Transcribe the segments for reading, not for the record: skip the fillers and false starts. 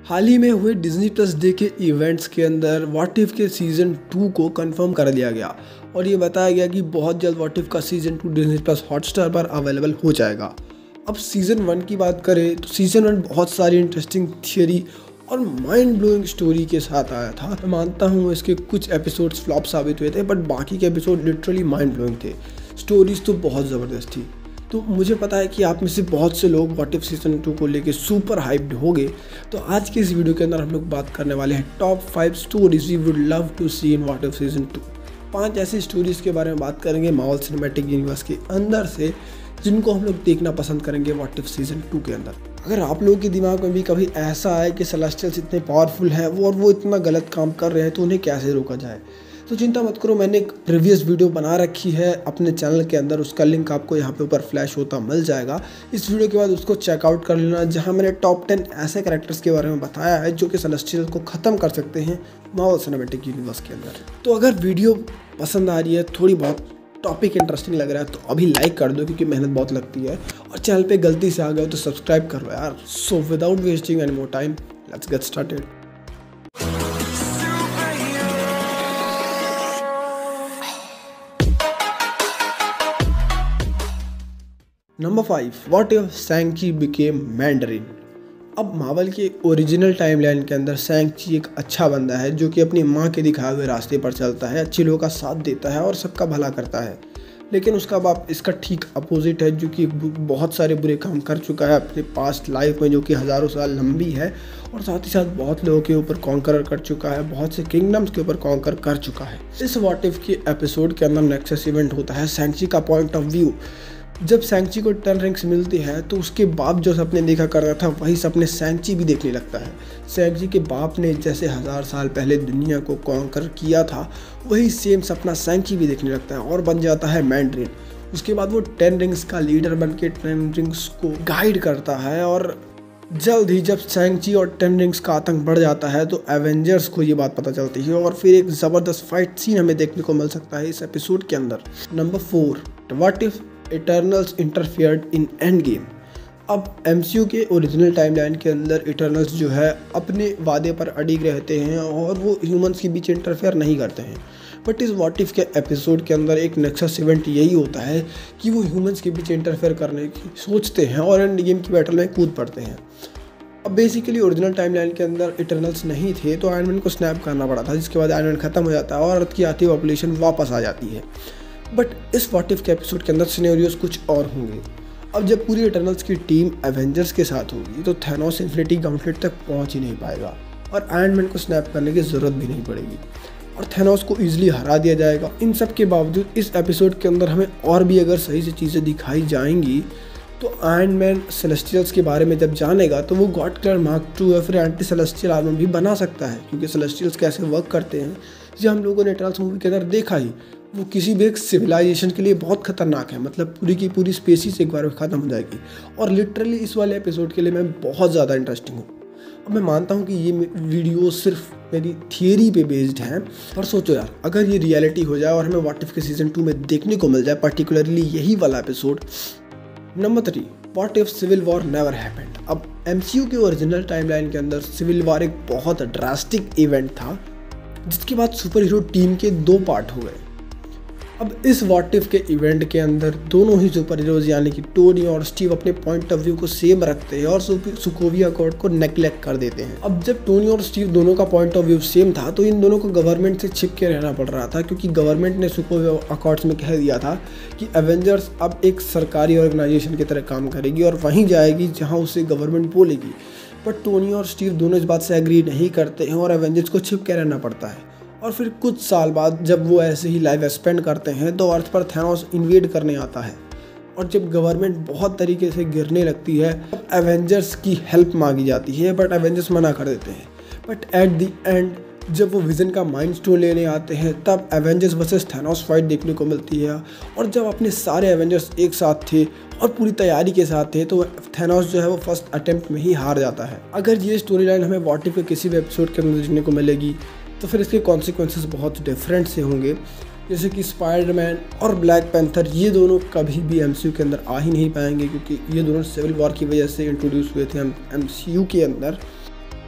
हाल ही में हुए डिज्नी प्लस डे के इवेंट्स के अंदर व्हाट इफ के सीजन 2 को कंफर्म कर दिया गया और ये बताया गया कि बहुत जल्द व्हाट इफ का सीजन 2 डिज्नी प्लस हॉटस्टार पर अवेलेबल हो जाएगा। अब सीजन 1 की बात करें तो सीजन 1 बहुत सारी इंटरेस्टिंग थियरी और माइंड ब्लोइंग स्टोरी के साथ आया था। मैं मानता हूँ इसके कुछ एपिसोड्स फ्लॉप साबित हुए थे, बट बाकी के एपिसोड लिटरली माइंड ब्लोइंग थे। स्टोरीज तो बहुत ज़बरदस्त थी। तो मुझे पता है कि आप में से बहुत से लोग व्हाट इफ सीजन 2 को लेके सुपर हाइप्ड हो गए। तो आज के इस वीडियो के अंदर हम लोग बात करने वाले हैं top 5 stories we would love to see in what if season 2। 5 ऐसी स्टोरीज के बारे में बात करेंगे मार्वल सिनेमैटिक यूनिवर्स के अंदर से, जिनको हम लोग देखना पसंद करेंगे व्हाट इफ सीजन 2 के अंदर। अगर आप लोगों के दिमाग में भी कभी ऐसा आए कि सेलेस्टियल्स इतने पावरफुल हैं और वो इतना गलत काम कर रहे हैं तो उन्हें कैसे रोका जाए, तो चिंता मत करो। मैंने एक प्रीवियस वीडियो बना रखी है अपने चैनल के अंदर, उसका लिंक आपको यहाँ पे ऊपर फ्लैश होता मिल जाएगा। इस वीडियो के बाद उसको चेकआउट कर लेना, जहाँ मैंने टॉप 10 ऐसे कैरेक्टर्स के बारे में बताया है जो कि सेलेस्टियल्स को ख़त्म कर सकते हैं मार्वल सिनेमैटिक यूनिवर्स के अंदर। तो अगर वीडियो पसंद आ रही है, थोड़ी बहुत टॉपिक इंटरेस्टिंग लग रहा है, तो अभी लाइक कर दो क्योंकि मेहनत बहुत लगती है, और चैनल पे गलती से आ गए तो सब्सक्राइब करो यार। So without wasting any more time, let's get started. Number 5, what if Shang-Chi became Mandarin. अब मार्वल के ओरिजिनल टाइमलाइन के अंदर शैंग-ची एक अच्छा बंदा है जो कि अपनी माँ के दिखाए हुए रास्ते पर चलता है, अच्छे लोगों का साथ देता है और सबका भला करता है। लेकिन उसका बाप इसका ठीक अपोजिट है, जो कि बहुत सारे बुरे काम कर चुका है अपने पास्ट लाइफ में, जो कि हज़ारों साल लंबी है, और साथ ही साथ बहुत लोगों के ऊपर कॉन्कर कर चुका है, बहुत से किंगडम्स के ऊपर कॉन्कर कर चुका है। इस व्हाट इफ के एपिसोड के अंदर नेक्सस इवेंट होता है शैंग-ची का पॉइंट ऑफ व्यू। जब शैंग-ची को 10 रिंग्स मिलती है तो उसके बाप जो सपने देखा करता था वही सपने शैंग-ची भी देखने लगता है। शैंग-ची के बाप ने जैसे 1000 साल पहले दुनिया को कॉन्कर किया था, वही सेम सपना शैंग-ची भी देखने लगता है और बन जाता है मैंडरिन। उसके बाद वो 10 रिंग्स का लीडर बन के 10 रिंग्स को गाइड करता है, और जल्द ही जब शैंग-ची और 10 रिंग्स का आतंक बढ़ जाता है तो एवेंजर्स को ये बात पता चलती है, और फिर एक ज़बरदस्त फाइट सीन हमें देखने को मिल सकता है इस एपिसोड के अंदर। Number 4, what if Eternals interfered in Endgame. अब MCU के ओरिजिनल टाइमलाइन के अंदर इटर्नल्स जो है अपने वादे पर अडिग रहते हैं और वो ह्यूमंस के बीच इंटरफेयर नहीं करते हैं। बट इस व्हाट इफ के एपिसोड के अंदर एक नेक्सस इवेंट यही होता है कि वो ह्यूमंस के बीच इंटरफेयर करने की सोचते हैं और एंड गेम की बैटल में कूद पड़ते हैं। अब बेसिकली ओरिजिनल टाइमलाइन के अंदर इटर्नल्स नहीं थे तो आयरन मैन को स्नैप करना पड़ा था, जिसके बाद आयरन मैन खत्म हो जाता है और अर्थ की आती पॉपुलेशन वापस आ जाती है। बट इस व्हाट इफ के एपिसोड के अंदर सिनेरियोस कुछ और होंगे। अब जब पूरी इटर्नल्स की टीम एवेंजर्स के साथ होगी तो थैनोस इन्फिनिटी गॉन्टलेट तक पहुंच ही नहीं पाएगा और आयरन मैन को स्नैप करने की ज़रूरत भी नहीं पड़ेगी और थैनोस को ईजिली हरा दिया जाएगा। इन सब के बावजूद इस एपिसोड के अंदर हमें और भी अगर सही से चीज़ें दिखाई जाएंगी तो आयरन मैन सेलेस्टियल्स के बारे में जब जानेगा तो वो गॉड क्लर मार्क 2 या फिर एंटी सेलेस्टियल आर्मर भी बना सकता है, क्योंकि सेलेस्टियल्स कैसे वर्क करते हैं ये हम लोगों ने इटर्नल्स मूवी के अंदर देखा ही। वो किसी भी एक सिविलाइजेशन के लिए बहुत खतरनाक है, मतलब पूरी की पूरी स्पेसीज एक बार में ख़त्म हो जाएगी। और लिटरली इस वाले एपिसोड के लिए मैं बहुत ज़्यादा इंटरेस्टिंग हूँ। अब मैं मानता हूँ कि ये वीडियो सिर्फ मेरी थियरी पे बेस्ड है, पर सोचो यार अगर ये रियलिटी हो जाए और हमें व्हाट इफ के सीजन 2 में देखने को मिल जाए, पर्टिकुलरली यही वाला एपिसोड। Number 3, what if civil war never happened. अब MCU के ओरिजिनल टाइमलाइन के अंदर सिविल वॉर एक बहुत ड्रास्टिक इवेंट था, जिसके बाद सुपर हीरो टीम के 2 पार्ट हो गए। अब इस व्हाट इफ के इवेंट के अंदर दोनों ही सुपर हीरोज यानी कि टोनी और स्टीव अपने पॉइंट ऑफ व्यू को सेम रखते हैं और सोकोविया अकॉर्ड को नेग्लेक्ट कर देते हैं। अब जब टोनी और स्टीव दोनों का पॉइंट ऑफ व्यू सेम था तो इन दोनों को गवर्नमेंट से छिप के रहना पड़ रहा था, क्योंकि गवर्नमेंट ने सोकोविया अकॉर्ड्स में कह दिया था कि एवेंजर्स अब एक सरकारी ऑर्गेनाइजेशन की तरह काम करेगी और वहीं जाएगी जहाँ उसे गवर्नमेंट बोलेगी। बट टोनी और स्टीव दोनों इस बात से एग्री नहीं करते हैं और एवेंजर्स को छिप के रहना पड़ता है। और फिर कुछ साल बाद जब वो ऐसे ही लाइफ स्पेंड करते हैं तो अर्थ पर थैनोस इन्वेड करने आता है, और जब गवर्नमेंट बहुत तरीके से गिरने लगती है तब एवेंजर्स की हेल्प मांगी जाती है, बट एवेंजर्स मना कर देते हैं। बट एट द एंड जब वो विजन का माइंड स्टोन लेने आते हैं तब एवेंजर्स वर्सेस थैनोस फाइट देखने को मिलती है, और जब अपने सारे एवेंजर्स एक साथ थे और पूरी तैयारी के साथ थे तो थैनोस जो है वो फर्स्ट अटेम्प्ट में ही हार जाता है। अगर ये स्टोरी लाइन हमें व्हाट इफ के किसी भी एपिसोड के अंदर देखने को मिलेगी तो फिर इसके कॉन्सिक्वेंसेस बहुत डिफरेंट से होंगे, जैसे कि स्पाइडरमैन और ब्लैक पैंथर ये दोनों कभी भी MCU के अंदर आ ही नहीं पाएंगे, क्योंकि ये दोनों सिविल वॉर की वजह से इंट्रोड्यूस हुए थे MCU के अंदर।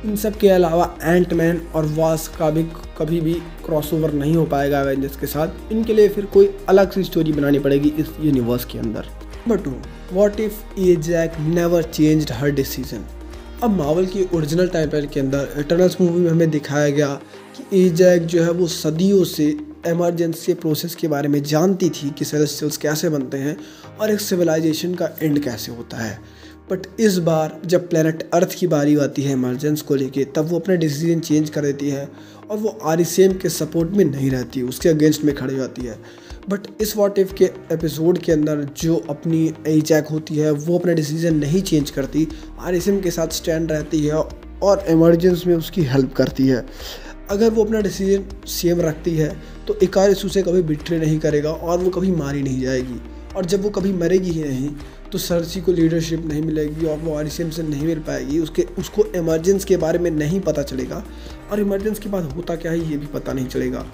इन सब के अलावा एंटमैन और वास्प का भी कभी भी क्रॉसओवर नहीं हो पाएगा एवेंजर्स के साथ। इनके लिए फिर कोई अलग सी स्टोरी बनानी पड़ेगी इस यूनिवर्स के अंदर। Number 2, what if Ajak never changed her decision. अब मार्वल की ओरिजिनल टाइमलाइन के अंदर इटर्नल्स मूवी में हमें दिखाया गया कि एजैक जो है वो सदियों से इमरजेंसी प्रोसेस के बारे में जानती थी कि सेलेस्टियल्स कैसे बनते हैं और एक सिविलाइजेशन का एंड कैसे होता है। बट इस बार जब प्लेनेट अर्थ की बारी आती है इमरजेंस को लेके, तब वो अपना डिसीजन चेंज कर देती है और वो आरिसेम के सपोर्ट में नहीं रहती, उसके अगेंस्ट में खड़ी होती है। बट इस व्हाट इफ के एपिसोड के अंदर जो अपनी एजैक होती है वो अपना डिसीजन नहीं चेंज करती, आरिसेम के साथ स्टैंड रहती है और इमरजेंस में उसकी हेल्प करती है। अगर वो अपना डिसीजन सेम रखती है तो इकारिस उसे कभी बिट्रे नहीं करेगा और वो कभी मारी नहीं जाएगी। और जब वो कभी मरेगी ही नहीं तो सर्सी को लीडरशिप नहीं मिलेगी और वो आरिसेम से नहीं मिल पाएगी। उसको इमरजेंस के बारे में नहीं पता चलेगा और इमरजेंस के बाद होता क्या है ये भी पता नहीं चलेगा।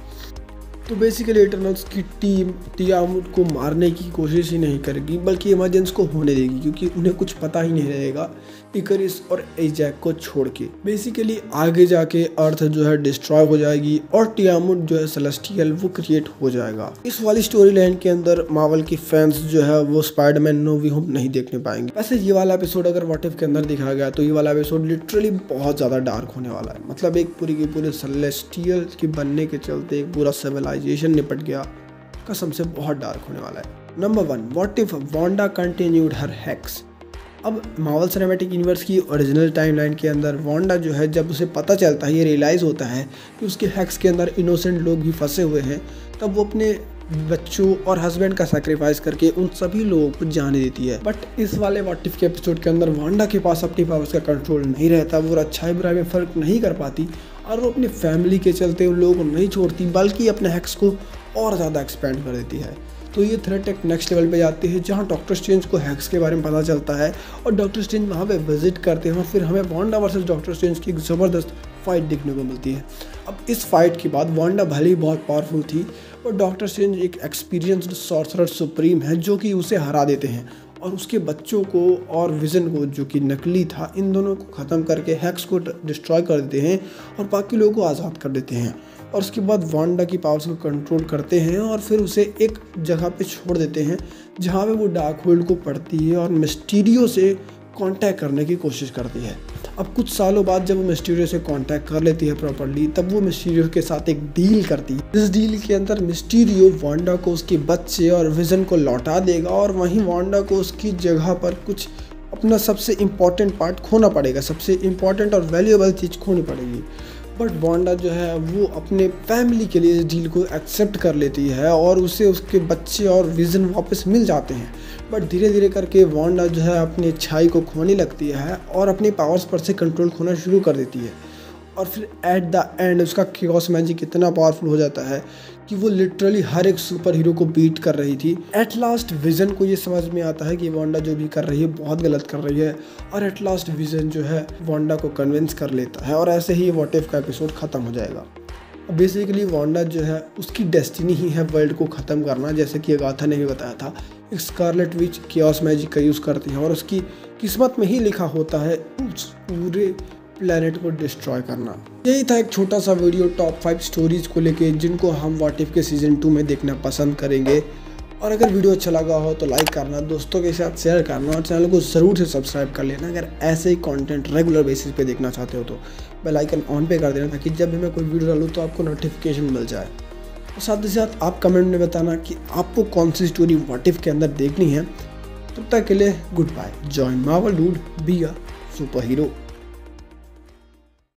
तो बेसिकली इटर्नल्स की टीम टियामुट को मारने की कोशिश ही नहीं करेगी, बल्कि इमरजेंस को होने देगी, क्योंकि उन्हें कुछ पता ही नहीं रहेगा इकरिस और एजैक को छोड़ के। बेसिकली आगे जाके अर्थ जो है डिस्ट्रॉय हो जाएगी और टियामुट जो है सेलेस्टियल वो क्रिएट हो जाएगा। इस वाली स्टोरी लाइन के अंदर मार्वल की फैंस जो है वो स्पाइडरमैन नो वे होम नहीं देखने पाएंगे। वैसे ये वाला एपिसोड अगर व्हाट इफ के अंदर दिखाया गया तो ये वाला एपिसोड लिटरली बहुत ज़्यादा डार्क होने वाला है। मतलब एक पूरी की पूरी सेलेस्टियल की बनने के चलते एक पूरा सिविलाइजेशन निपट गया, कसम से बहुत डार्क होने वाला है। Number 1, what if Wanda continued her hex. अब मार्वल सिनेमैटिक यूनिवर्स की ओरिजिनल टाइमलाइन के अंदर वांडा जो है जब उसे पता चलता है, ये रियलाइज़ होता है कि उसके हैक्स के अंदर इनोसेंट लोग भी फंसे हुए हैं, तब वो अपने बच्चों और हस्बैंड का सैक्रिफाइस करके उन सभी लोगों को जाने देती है। बट इस वाले व्हाट इफ के एपिसोड के अंदर वांडा के पास अपनी पावर्स का कंट्रोल नहीं रहता, वो अच्छाई बुराई में फ़र्क नहीं कर पाती और वो अपनी फैमिली के चलते उन लोगों को नहीं छोड़ती, बल्कि अपने हैक्स को और ज़्यादा एक्सपेंड कर देती है। तो ये थ्रेट एक नेक्स्ट लेवल पे जाती है, जहाँ डॉक्टर स्ट्रेंज को हैक्स के बारे में पता चलता है और डॉक्टर स्ट्रेंज वहाँ पे विजिट करते हैं और फिर हमें वांडा वर्सेस डॉक्टर स्ट्रेंज की एक ज़बरदस्त फाइट देखने को मिलती है। अब इस फाइट के बाद वांडा भले ही बहुत पावरफुल थी और डॉक्टर स्ट्रेंज एक एक्सपीरियंस्ड सॉर्सरर सुप्रीम है जो कि उसे हरा देते हैं और उसके बच्चों को और विजन को जो कि नकली था, इन दोनों को ख़त्म करके हैक्स को डिस्ट्रॉय कर देते हैं और बाकी लोगों को आज़ाद कर देते हैं। और उसके बाद वांडा की पावर्स को कंट्रोल करते हैं और फिर उसे एक जगह पे छोड़ देते हैं जहाँ पे वो डार्क होल्ड को पढ़ती है और मिस्टीरियो से कांटेक्ट करने की कोशिश करती है। अब कुछ सालों बाद जब वो मिस्टीरियो से कांटेक्ट कर लेती है प्रॉपर्ली, तब वो मिस्टीरियो के साथ एक डील करती है। इस डील के अंदर मिस्टीरियो वांडा को उसके बच्चे और विजन को लौटा देगा और वहीं वांडा को उसकी जगह पर कुछ अपना सबसे इम्पॉर्टेंट पार्ट खोना पड़ेगा, सबसे इम्पॉर्टेंट और वैल्यूएबल चीज़ खोनी पड़ेगी। बट वांडा जो है वो अपने फैमिली के लिए इस डील को एक्सेप्ट कर लेती है और उसे उसके बच्चे और विजन वापस मिल जाते हैं। बट धीरे धीरे करके वांडा जो है अपनी अच्छाई को खोने लगती है और अपनी पावर्स पर से कंट्रोल खोना शुरू कर देती है। और फिर एट द एंड उसका कियोस मैजिक इतना पावरफुल हो जाता है कि वो लिटरली हर एक सुपर हीरो को बीट कर रही थी। एट लास्ट विजन को ये समझ में आता है कि वांडा जो भी कर रही है बहुत गलत कर रही है और एट लास्ट विजन जो है वांडा को कन्विंस कर लेता है और ऐसे ही व्हाट इफ का एपिसोड ख़त्म हो जाएगा। बेसिकली वांडा जो है उसकी डेस्टिनी ही है वर्ल्ड को ख़त्म करना, जैसे कि अगाथा ने भी बताया था। एक स्कारलेट विच कियोस मैजिक का यूज़ करती है और उसकी किस्मत में ही लिखा होता है उस पूरे प्लेनेट को डिस्ट्रॉय करना। यही था एक छोटा सा वीडियो टॉप 5 स्टोरीज को लेके जिनको हम व्हाट इफ के सीजन 2 में देखना पसंद करेंगे। और अगर वीडियो अच्छा लगा हो तो लाइक करना, दोस्तों के साथ शेयर करना और चैनल को ज़रूर से सब्सक्राइब कर लेना। अगर ऐसे ही कंटेंट रेगुलर बेसिस पे देखना चाहते हो तो बेल आइकन ऑन पे कर देना ताकि जब भी मैं कोई वीडियो डालूँ तो आपको नोटिफिकेशन मिल जाए। और साथ ही साथ आप कमेंट में बताना कि आपको कौन सी स्टोरी व्हाट इफ के अंदर देखनी है। तब तक के लिए goodbye. Join Marvel dude, be a super hero.